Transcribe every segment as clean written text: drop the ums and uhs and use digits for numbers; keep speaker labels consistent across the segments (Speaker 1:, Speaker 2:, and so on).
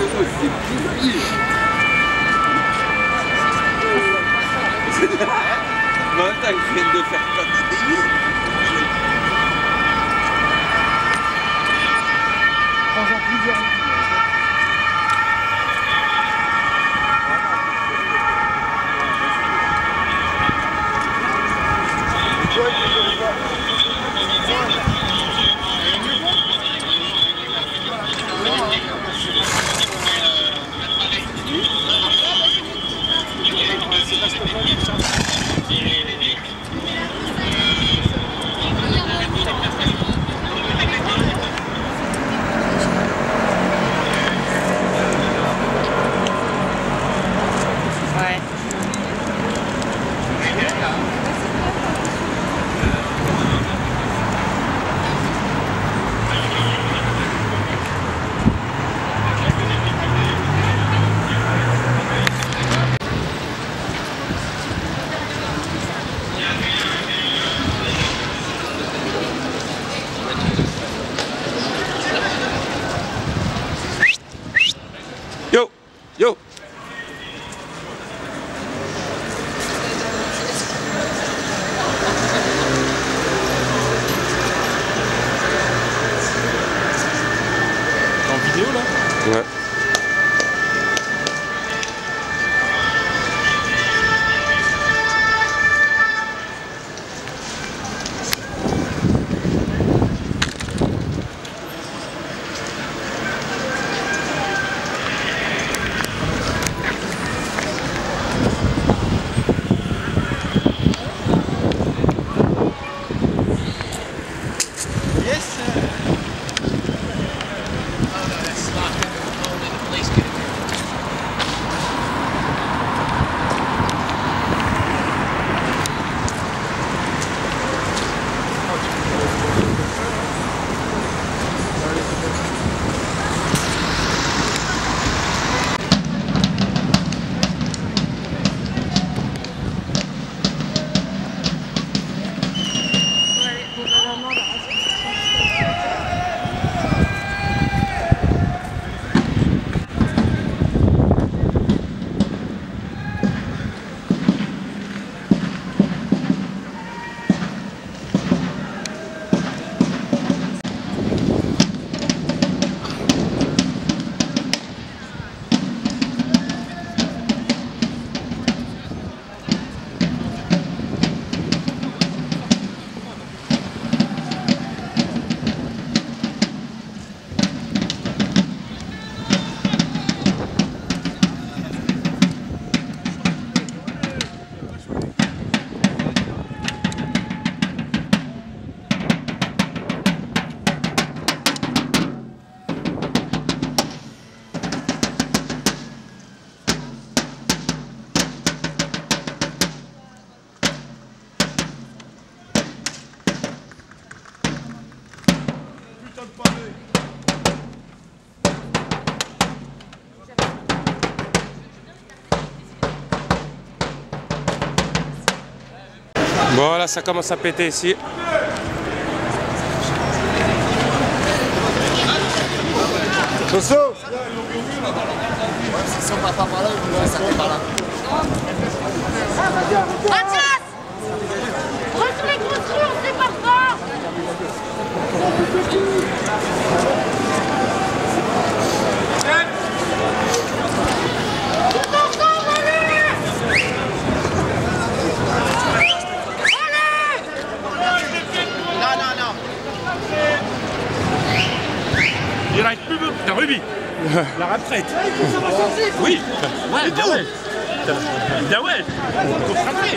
Speaker 1: Maintenant, ils viennent de faire plein de délire.
Speaker 2: Prends-en plusieurs.
Speaker 1: Yo, yo.
Speaker 2: En vidéo là?
Speaker 1: Ouais. Bon, là, ça commence à péter ici.
Speaker 2: Soso!
Speaker 3: Si on va pas par là, ça fait par là.
Speaker 4: Mathias! Retourne les construire, on sait pas fort!
Speaker 2: Il reste plus la rubis. La retraite. Oui. Ouais, bien ouais. Bien ouais. Faut frapper.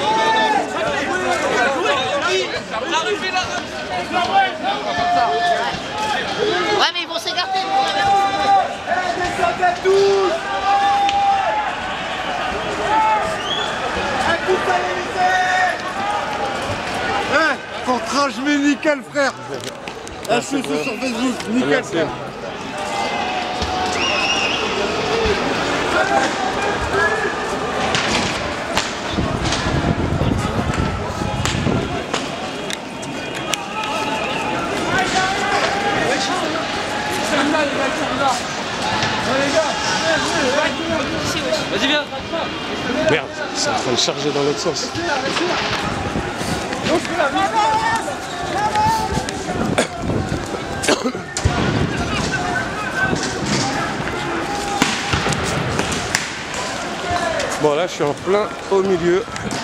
Speaker 4: Ouais, mais ils vont s'écarter.
Speaker 3: Descendez tous! Un coup à l'Élysée!
Speaker 2: Contrat, je mets nickel, frère. Je suis sur Facebook, nickel, frère.
Speaker 3: Les gars!
Speaker 1: Vas-y, viens.
Speaker 5: Merde, c'est en train de charger dans l'autre sens. Bon, là, je suis en plein au milieu.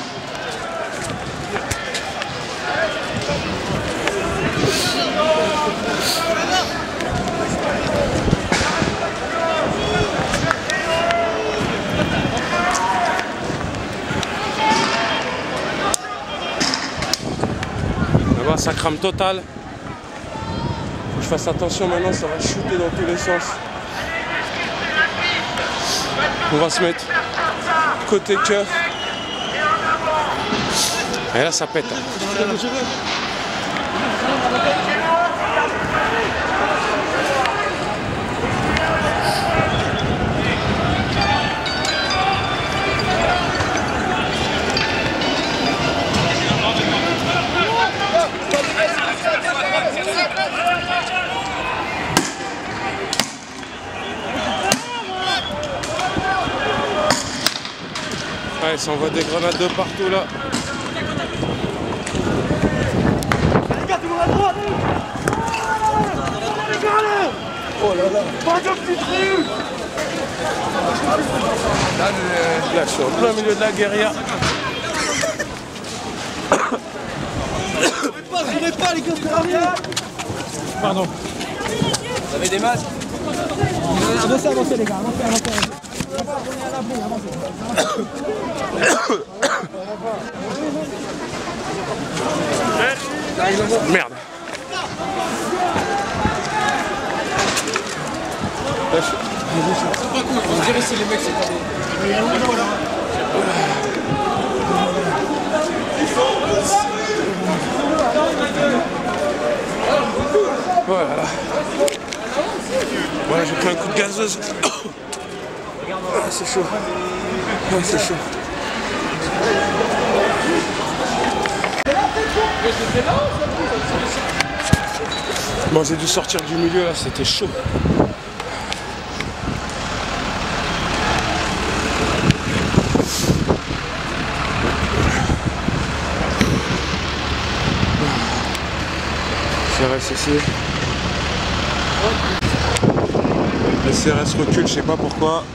Speaker 5: Là-bas, ça crame total. Faut que je fasse attention maintenant, ça va shooter dans tous les sens. On va se mettre côté cœur. Et là, ça pète. Ouais, ça envoie des grenades de partout là.
Speaker 3: Les gars, tout le monde à droite. Oh là là. Pas de petite rue.
Speaker 5: Là, je suis en plein milieu de la guérilla.
Speaker 3: Jurez pas, les gars, c'est rien.
Speaker 5: Pardon.
Speaker 3: Vous avez des masques? Avancez, avancez, les gars, avancez.
Speaker 5: Merde.
Speaker 3: C'est pas cool, on dirait si les mecs c'est pas des...
Speaker 5: Voilà. Voilà, j'ai pris un coup de gazeuse. Ah, c'est chaud. Ouais, c'est chaud. Bon, j'ai dû sortir du milieu là, c'était chaud. CRS ici. Le CRS recule, je sais pas pourquoi.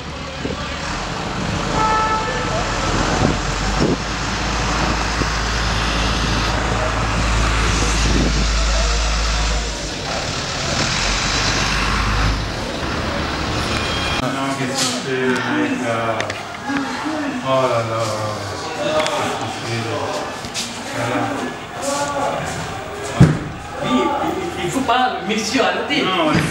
Speaker 2: Oh là là.
Speaker 6: Il faut pas mixture à noter.
Speaker 2: Non, ouais.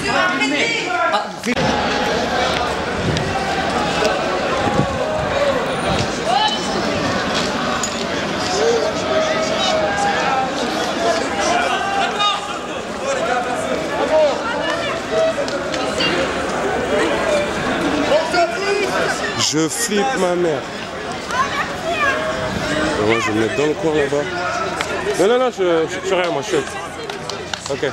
Speaker 5: Je flippe ma mère. Moi, je vais me mettre dans le coin là-bas. Non, je suis rien, moi, je suis. Ok.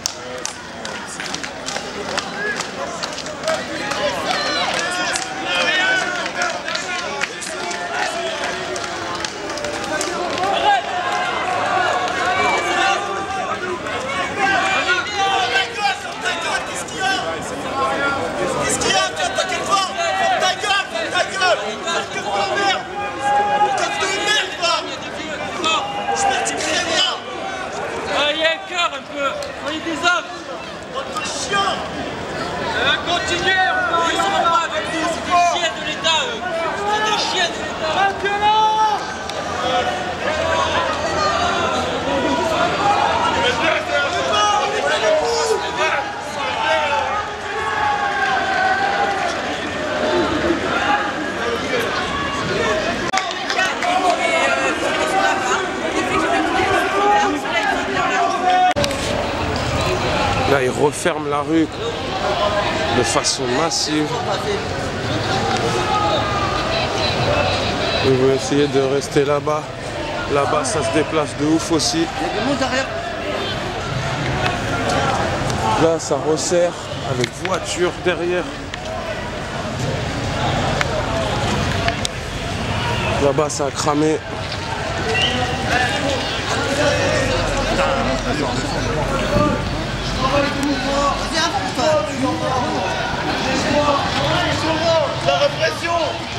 Speaker 1: Soyez des hommes. Continuez, ils sont pas avec nous, c'est des chiens de l'État, eux. C'est des chiens de l'État.
Speaker 5: Là, ils referment la rue de façon massive. Ils vont essayer de rester là-bas. Là-bas, ça se déplace de ouf aussi.
Speaker 3: Il y a du monde derrière.
Speaker 5: Là, ça resserre avec voiture derrière. Là-bas, ça a cramé.
Speaker 7: La répression.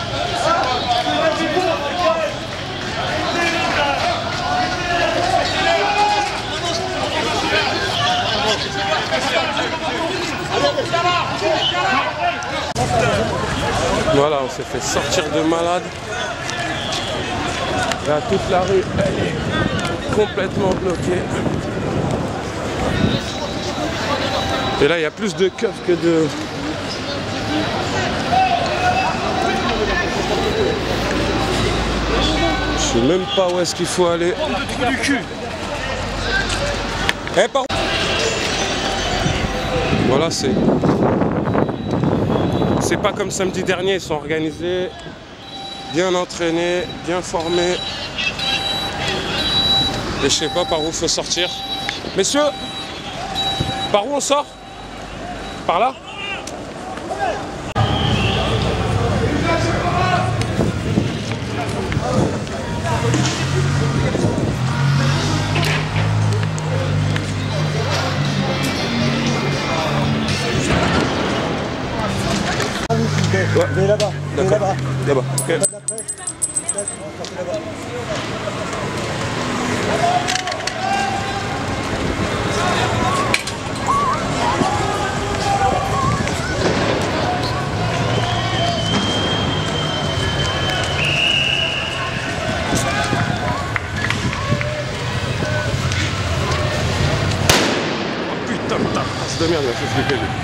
Speaker 5: Voilà, on s'est fait sortir de malade. Là, toute la rue, elle est complètement bloquée. Et là, il y a plus de keufs que de... Je sais même pas où est-ce qu'il faut aller.
Speaker 2: Du cul.
Speaker 5: Eh, par... Voilà, c'est pas comme samedi dernier, ils sont organisés, bien entraînés, bien formés. Et je sais pas par où il faut sortir. Messieurs, par où on sort? Par là?
Speaker 3: Ouais. Venez là-bas. Venez là-bas.
Speaker 5: Là-bas. Okay. Putain de race de merde, il m'a fait flipper lui.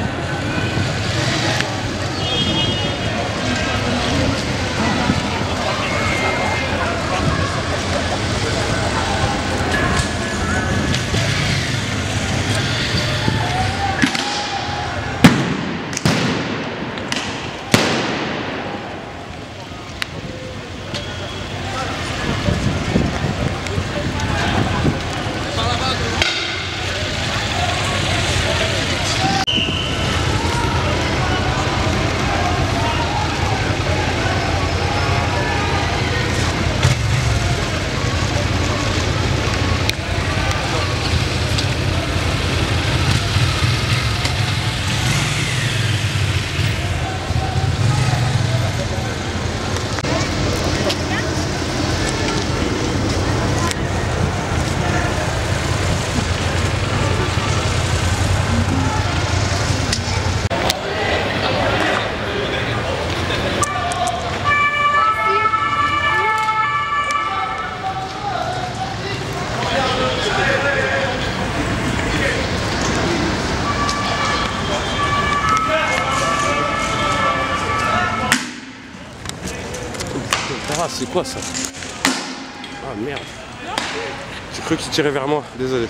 Speaker 5: Ah, c'est quoi ça? Ah merde. J'ai cru qu'il tirait vers moi, désolé.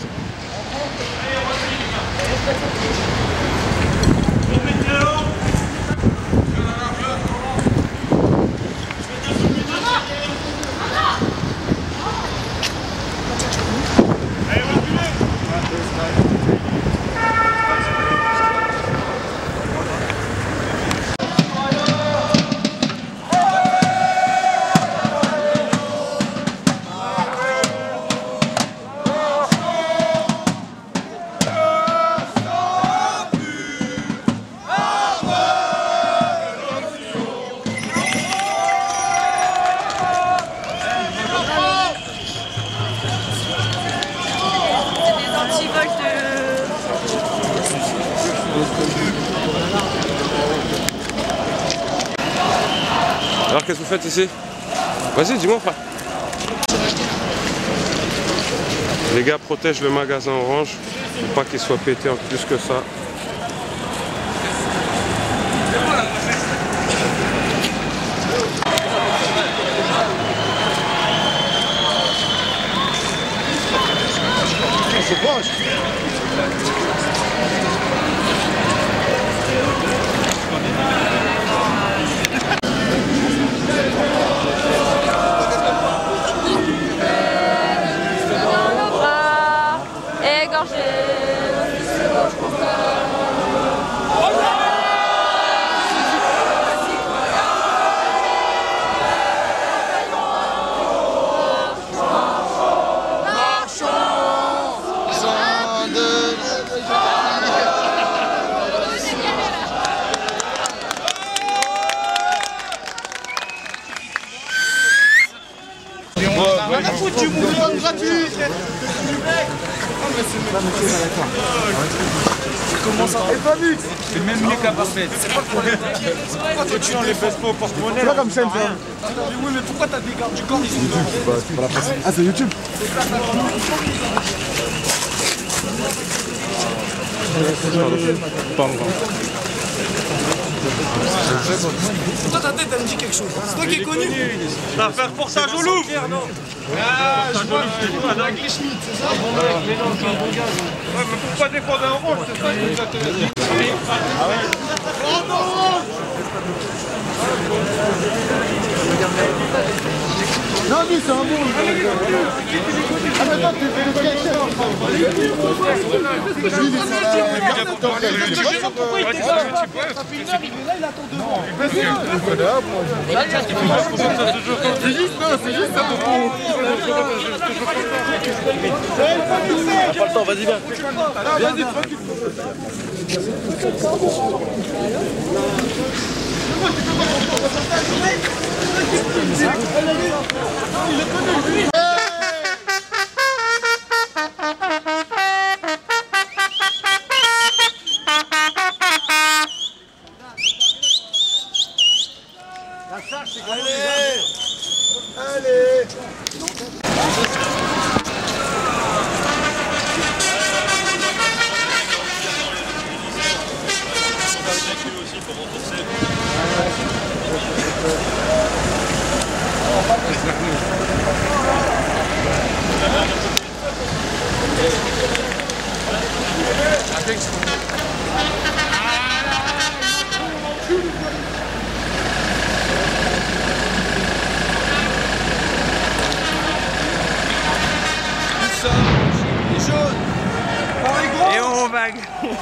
Speaker 5: Alors qu'est-ce que vous faites ici? Vas-y, dis-moi frère. Les gars protègent le magasin Orange pour pas qu'il soit pété en plus que ça.
Speaker 7: C'est proche.
Speaker 4: Égorgé.
Speaker 7: rien à foutre du mouvement gratuit.
Speaker 3: C'est même mieux qu'à parfait. C'est pas le problème.
Speaker 7: Pourquoi toi tu enlèves pas au porte-monnaie?
Speaker 3: C'est pas comme ça,
Speaker 7: Oui, mais pourquoi t'as des gardes du corps? Ils sont là.
Speaker 3: Ah, c'est YouTube.
Speaker 7: Toi ta tête elle me dit quelque chose. C'est toi qui es connu. T'as fait un reportage au Louvre. Ah, je vois, avec les Schmitt, c'est ça? Ouais, mais pourquoi défendre un rôle? C'est ça qui nous intéresse.
Speaker 3: Non, lui, c'est un bon. Ah, mais attends, t'es fait le cachet.
Speaker 7: Pourquoi il était là? Ça fait une heure, il est là, il attend devant.
Speaker 3: C'est juste ça pour vous.
Speaker 7: Pas le temps, vas-y, viens.
Speaker 3: Vas-y, tranquille.
Speaker 7: Et on vague.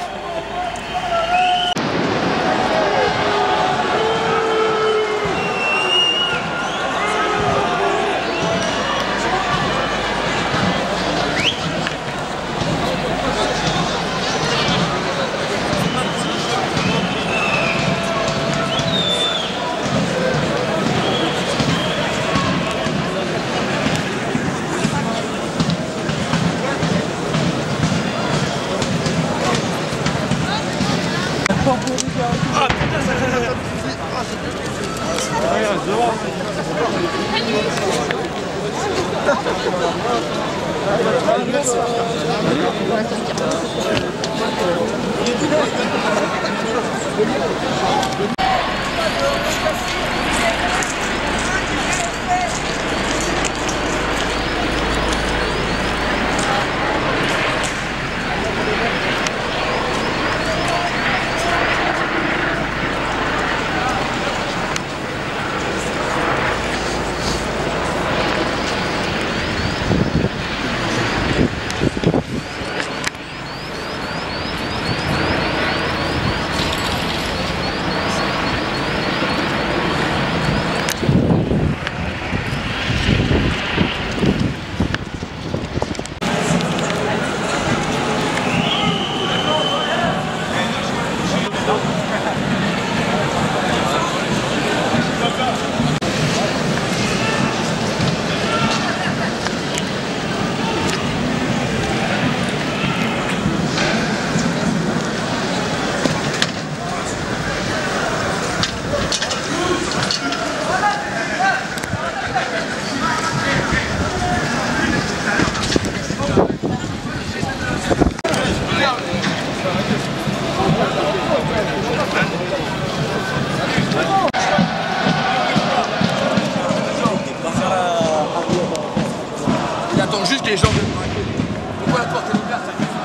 Speaker 3: Il attend juste que les gens viennent braquer. Pourquoi la porte est ouverte?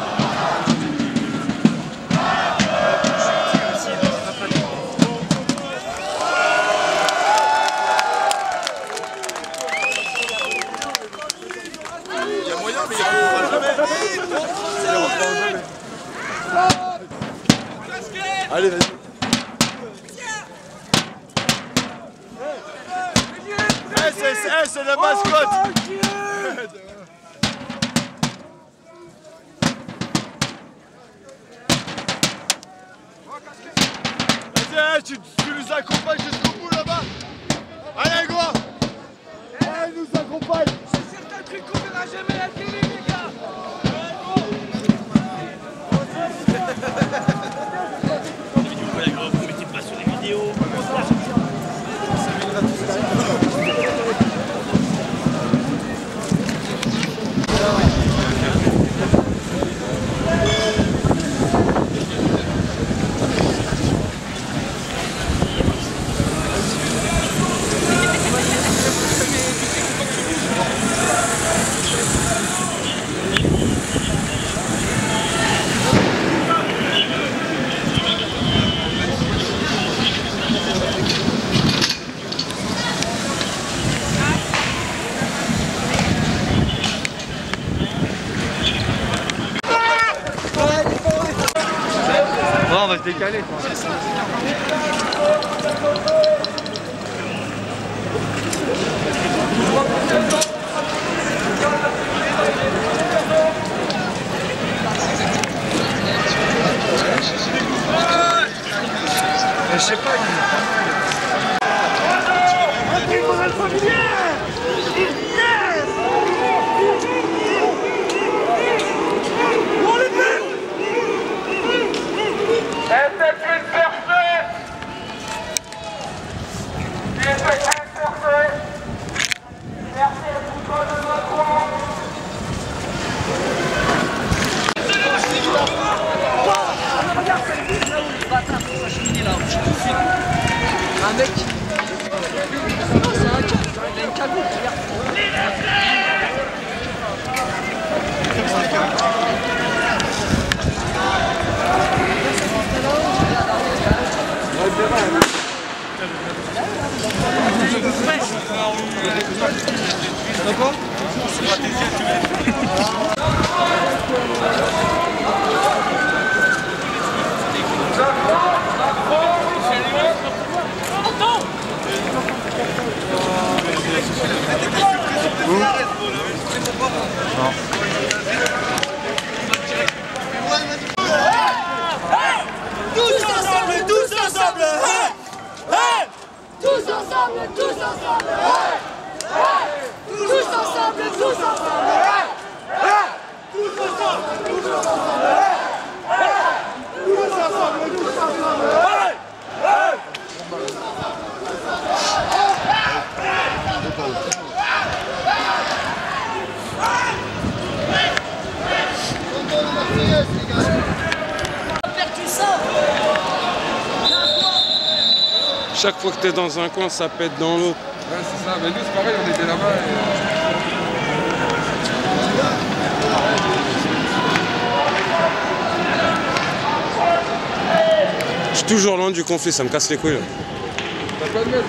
Speaker 3: Il y a moyen, mais il rentrera jamais. Il rentrera jamais. Allez, vas-y.
Speaker 7: C'est la mascotte. Vas-y, tu nous accompagnes jusqu'au bout là-bas. Allez, gros. Elle nous accompagne.
Speaker 3: décalé quoi. Je sais pas,
Speaker 1: Un mec. Non, c'est un gars. Il a une cagoule, regarde.
Speaker 5: Chaque fois que t'es dans un coin, ça pète dans l'autre.
Speaker 8: Ouais, c'est ça. Mais nous, c'est pareil, on était là-bas.
Speaker 5: Je suis toujours loin du conflit, ça me casse les couilles. Là.
Speaker 8: T'as pas de mettre,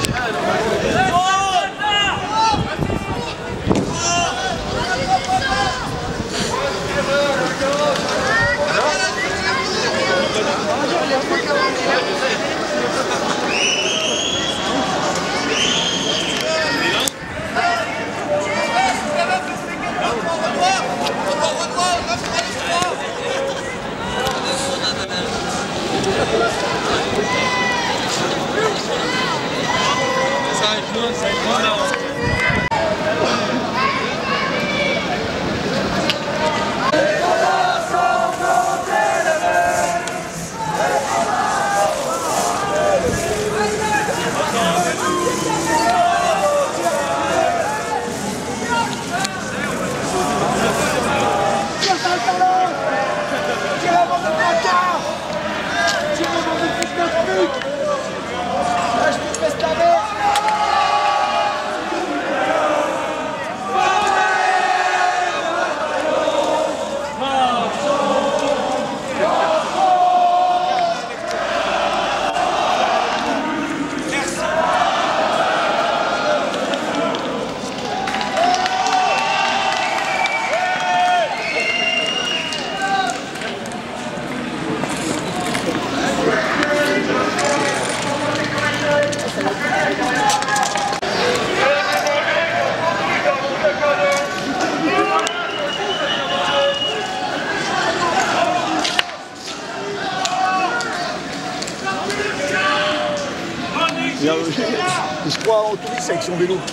Speaker 3: Je crois en touriste avec son vélo.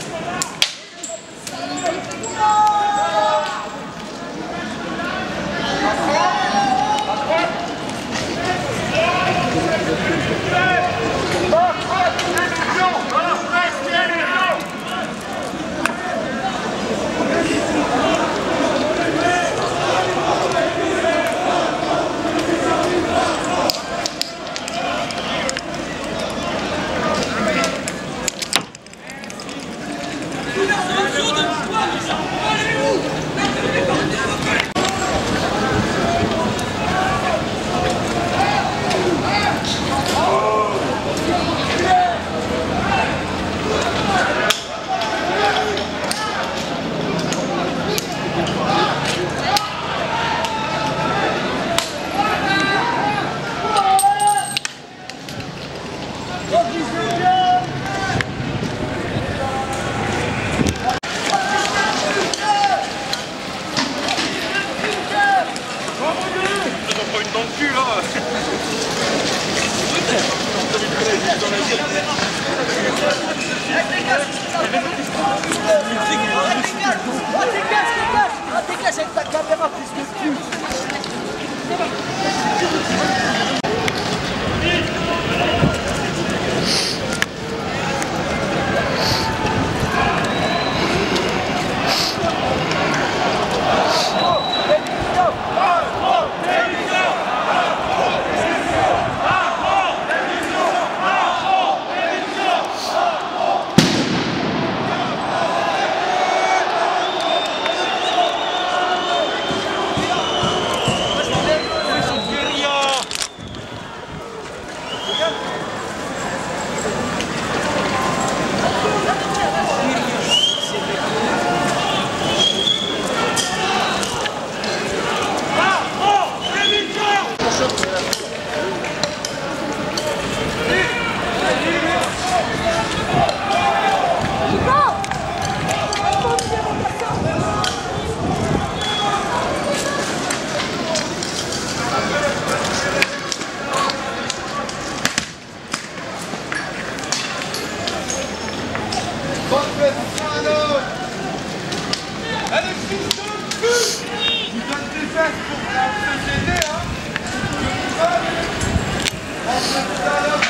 Speaker 3: Allez, fils de pute! Tu donnes tes fesses pour la société, hein? Rentrez tout à l'heure,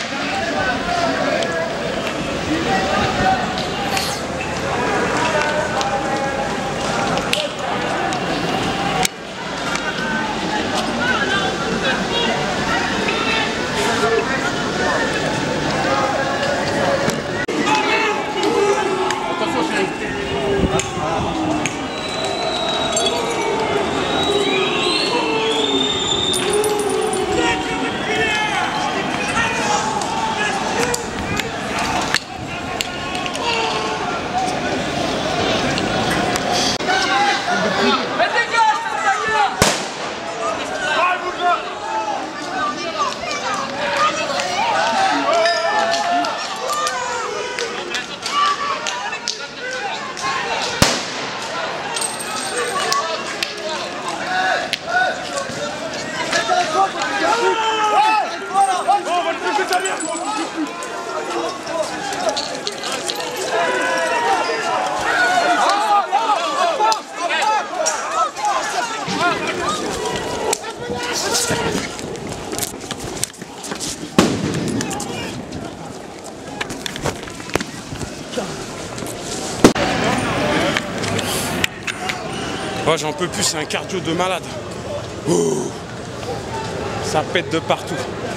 Speaker 5: Oh, j'en peux plus, c'est un cardio de malade. Ouh, ça pète de partout.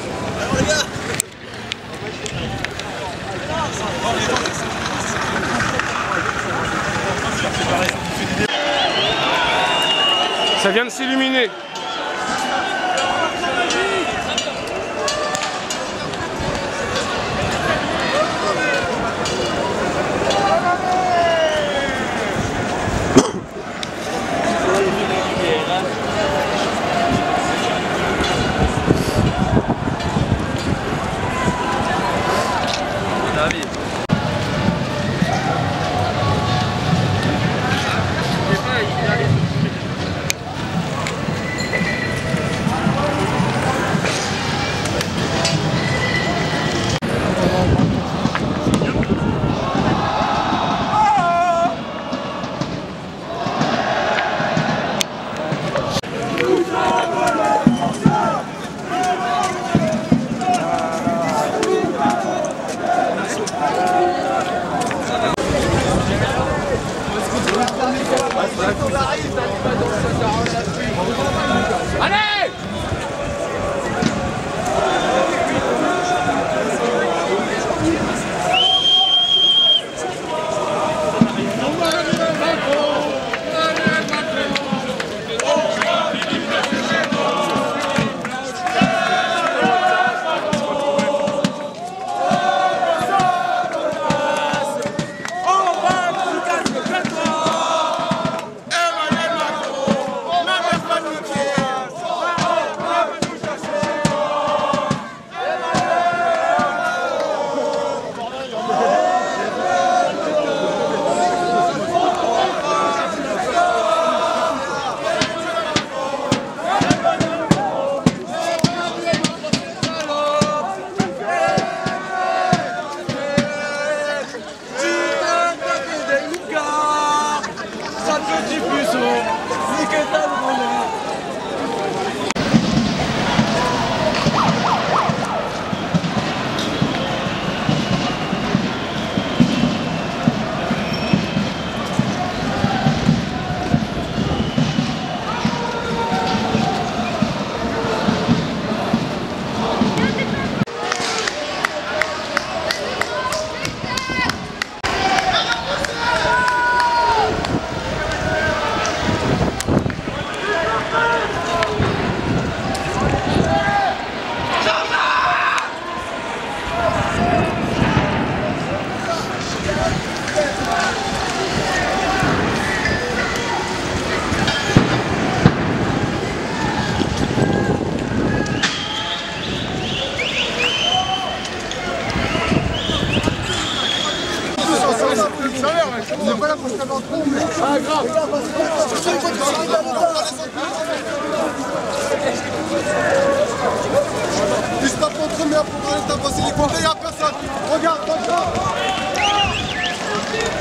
Speaker 5: Ça vient de s'illuminer.
Speaker 3: On n'est pas là pour se taper entre nous, mais... Ah, grave! Ils se tapent entre eux, mais après, on va les tabasser les côtés, il n'y a personne! Regarde, regarde!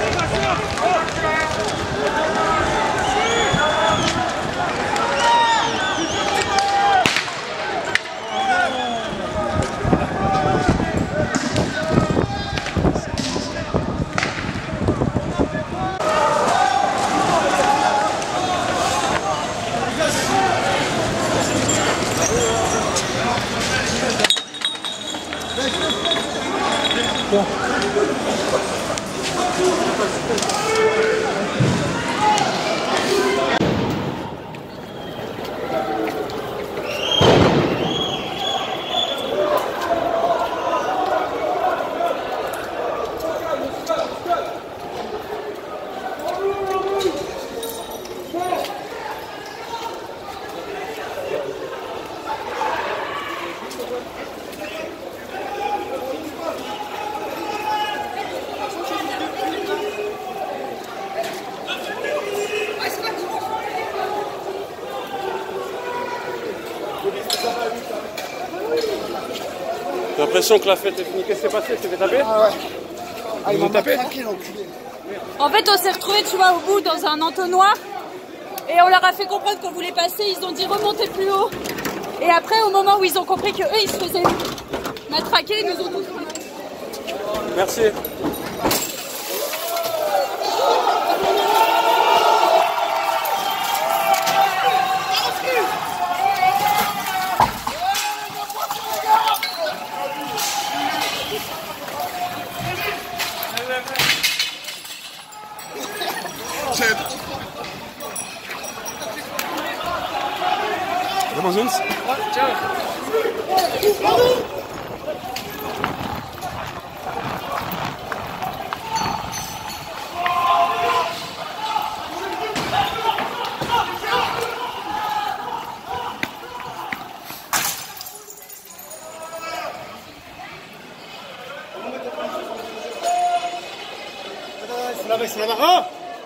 Speaker 5: J'ai l'impression que la fête est finie. Qu'est-ce qui s'est passé? Tu t'es fait taper?
Speaker 3: Ah ouais. Ah,
Speaker 5: Ils m'ont tapé?
Speaker 4: En fait, on s'est retrouvés, tu vois, au bout dans un entonnoir. Et on leur a fait comprendre qu'on voulait passer. Ils ont dit remontez plus haut. Et après, au moment où ils ont compris qu'eux, ils se faisaient matraquer, ils nous ont tous pris.
Speaker 5: Merci. Vamos juntos?
Speaker 3: Se la barra.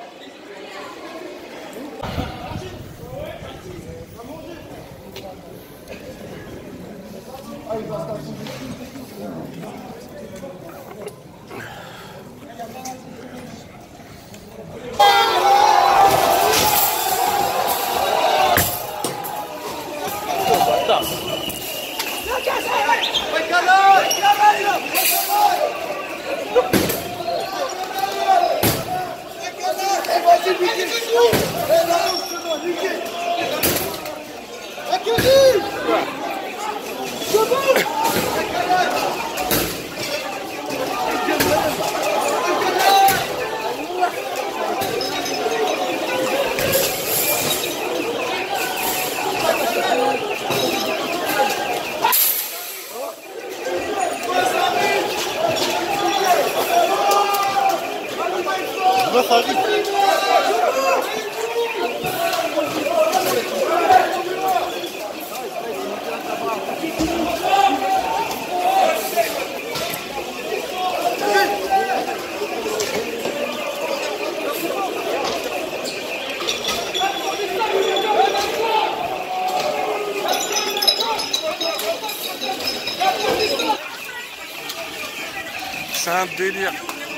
Speaker 5: C'est un délire.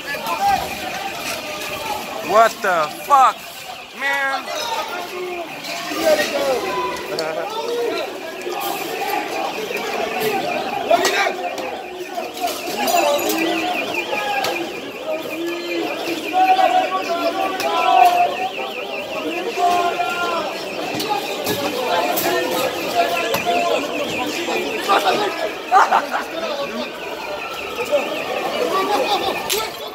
Speaker 5: What the fuck, man?
Speaker 3: Ah